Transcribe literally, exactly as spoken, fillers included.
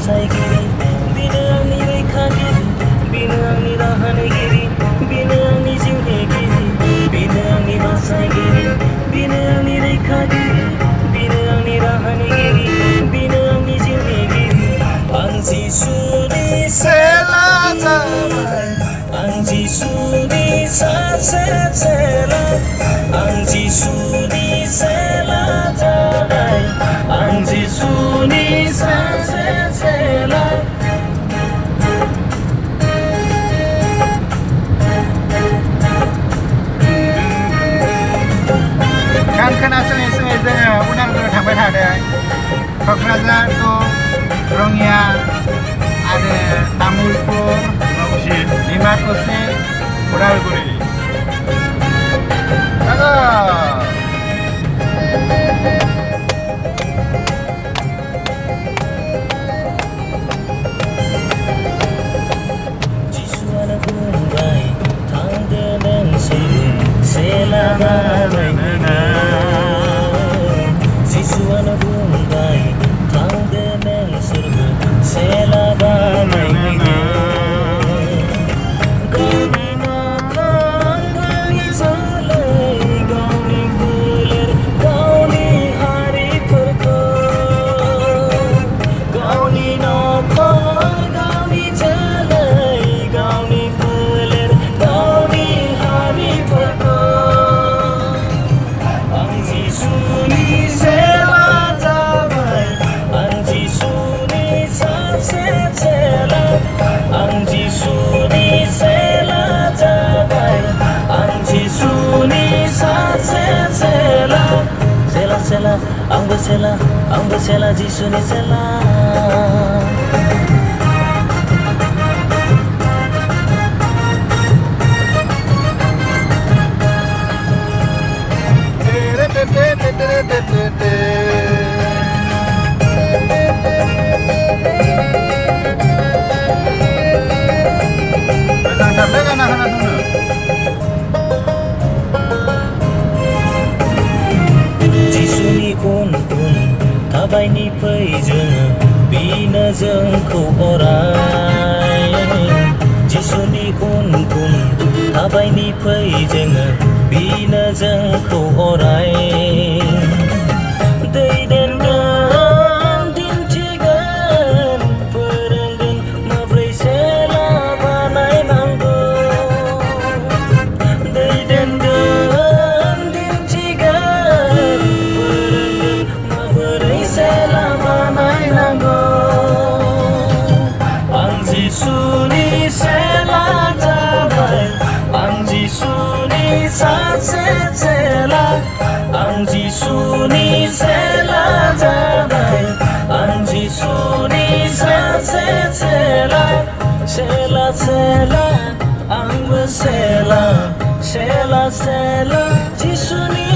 बासायगिरि बेनो आंनि रैखागिरि बेनो आंनि राहानिगिरि बेनो आंनि जिउनिगिरि बेनो आंनि बासायगिरि बेनो आंनि रैखागिरि बेनो आंनि राहानिगिरि बेनो आंनि जिउनिगिरि आं जिसुनि सेला जाबाय आं जिसुनि सासे सेला आं जिसुनि सेला जाबाय आं जिसुनि सासे सेला गान खोनासङै सङै जोङो उदालगुरियाव थांबाय थादों क'क्राझार टु रङिया आरो तामुलपुर डिमाकुसि उदालगुरि जिसुआनो बुंबाय थांदो नोंसोरो सेला बानायनो जिसुआनो बुंबाय थांदो नोंसोरबो सेला बानायनो गावनि नखर गावनि जोलै गावनि फोलेर गावनि हारिफोरखौ गावनि नखर गावनि जोलै गावनि फोलेर गावनि हारिफोरखौ आं जिसुनि सेला जाबाय आं जिसुनि सासे सेला आं जिसुनि सेला जाबाय आं जिसुनि सासे सेला सेला सेला आंबो सेला आंबो सेला जिसुनि सेला मोजांथारलै गाना खोनासंनो जिसुनि उन उन थाबायनि फै जोङो बिनो जोंखौ अराय जिसुनि उन उन थाबायनि फै जोङो बिनो जोंखौ अराय दैदेनगोन दिन्थिगोन फोरोंगोन माब्रै सेला बानायनांगौ दैदेनगोन दिन्थिगोन फोरोंगोन माबोरै सेला बानायनांगौ आं जिसुनि सेला जाबाय आं जिसुनि सासे सेला आं जिसुनि सेला जाबाय आं जिसुनि सासे सेला सेला सेला आंबो सेला सेला सेला जिसुनि